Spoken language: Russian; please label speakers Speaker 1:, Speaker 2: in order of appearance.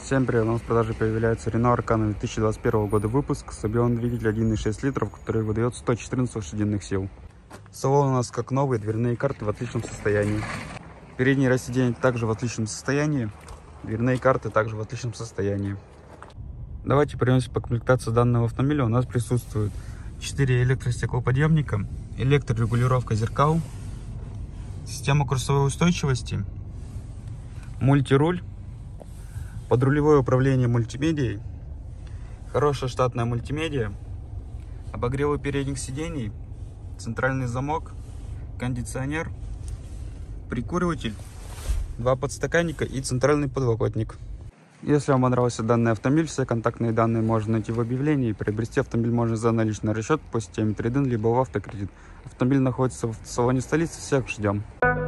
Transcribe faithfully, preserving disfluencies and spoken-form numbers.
Speaker 1: Всем привет, у нас в продаже появляется Renault Arcana две тысячи двадцать первого года выпуск с объемом двигателя один и шесть литров, который выдает сто четырнадцать лошадиных сил. Салон у нас как новый, дверные карты в отличном состоянии. Передние растения также в отличном состоянии, дверные карты также в отличном состоянии. Давайте пройдемся по комплектации данного автомобиля. У нас присутствует четыре электростеклоподъемника, электрорегулировка зеркал, система курсовой устойчивости, мультируль, подрулевое управление мультимедией, хорошая штатная мультимедиа, обогревы передних сидений, центральный замок, кондиционер, прикуриватель, два подстаканника и центральный подлокотник. Если вам понравился данный автомобиль, все контактные данные можно найти в объявлении. Приобрести автомобиль можно за наличный расчет по системе трейд-ин либо в автокредит. Автомобиль находится в салоне столицы. Всех ждем.